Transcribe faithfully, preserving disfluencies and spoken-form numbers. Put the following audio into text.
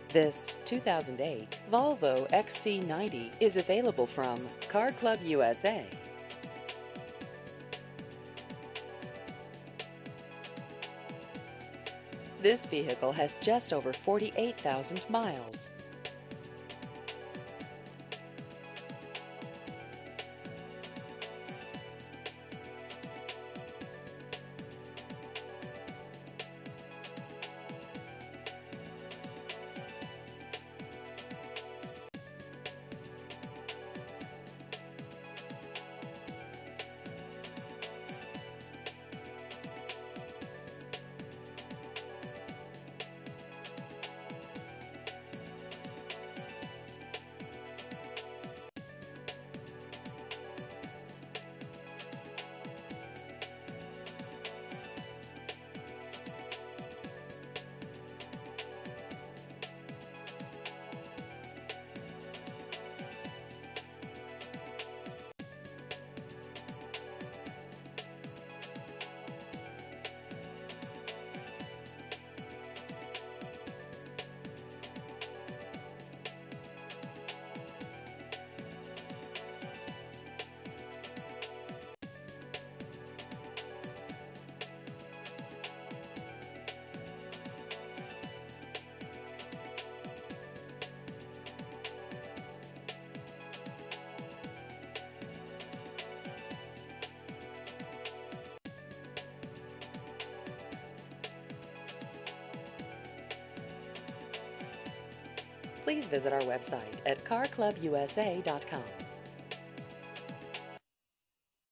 This two thousand eight Volvo X C ninety is available from Car Club U S A. This vehicle has just over forty-eight thousand miles. Please visit our website at car club U S A dot com.